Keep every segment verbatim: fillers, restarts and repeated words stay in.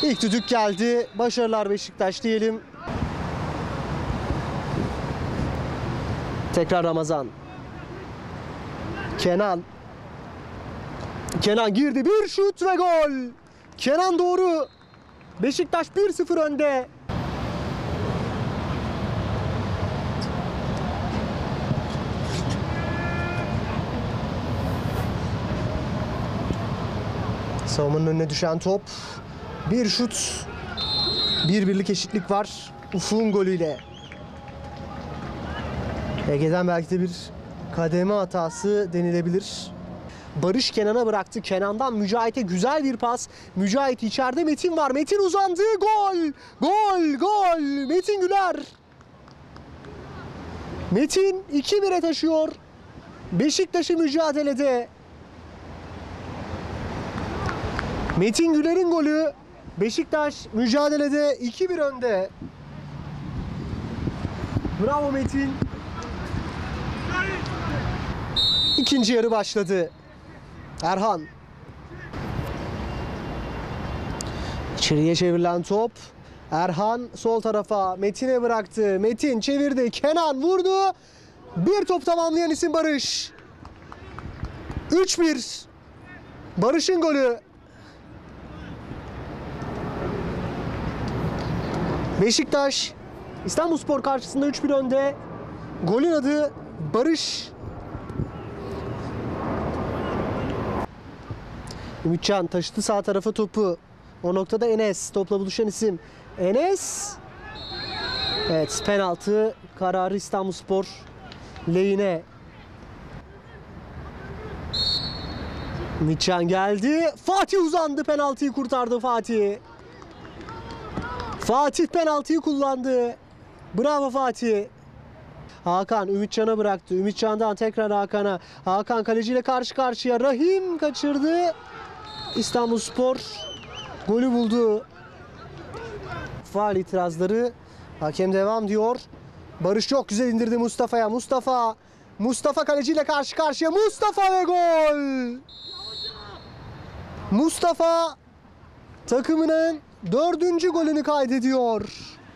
İlk düdük geldi. Başarılar Beşiktaş diyelim. Tekrar Ramazan. Kenan. Kenan girdi. Bir şut ve gol. Kenan doğru. Beşiktaş bir sıfır önde. Savunmanın önüne düşen top. Bir şut. Bir birlik eşitlik var. Ufuk'un golüyle. Ege'den belki de bir kademe hatası denilebilir. Barış Kenan'a bıraktı. Kenan'dan Mücahit'e güzel bir pas. Mücahit içeride, Metin var. Metin uzandı. Gol! Gol! Gol! Metin Güler. Metin iki bire taşıyor. Beşiktaş'ı mücadelede. Metin Güler'in golü. Beşiktaş mücadelede iki bir önde. Bravo Metin. İkinci yarı başladı. Erhan. İçeriye çevrilen top. Erhan sol tarafa Metin'e bıraktı. Metin çevirdi. Kenan vurdu. Bir top tamamlayan isim Barış. üç bir. Barış'ın golü. Beşiktaş İstanbulspor karşısında üç bir önde. Golün adı Barış. Ümitcan taşıdı sağ tarafa topu. O noktada Enes. Topla buluşan isim. Enes. Evet, penaltı kararı İstanbulspor lehine. Ümitcan geldi. Fatih uzandı. Penaltıyı kurtardı Fatih. Fatih penaltıyı kullandı. Bravo Fatih. Hakan Ümitcan'a bıraktı. Ümitcan'dan tekrar Hakan'a. Hakan kaleciyle karşı karşıya. Rahim kaçırdı. İstanbulspor golü buldu. Faul itirazları. Hakem devam diyor. Barış çok güzel indirdi Mustafa'ya. Mustafa. Mustafa kaleciyle karşı karşıya. Mustafa ve gol. Mustafa takımının dördüncü golünü kaydediyor.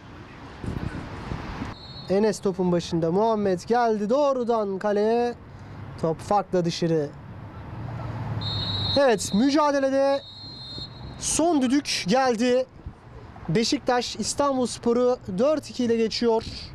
Enes topun başında. Muhammed geldi doğrudan kaleye. Top farkla dışarı. Evet, mücadelede son düdük geldi. Beşiktaş İstanbulspor'u dört iki ile geçiyor.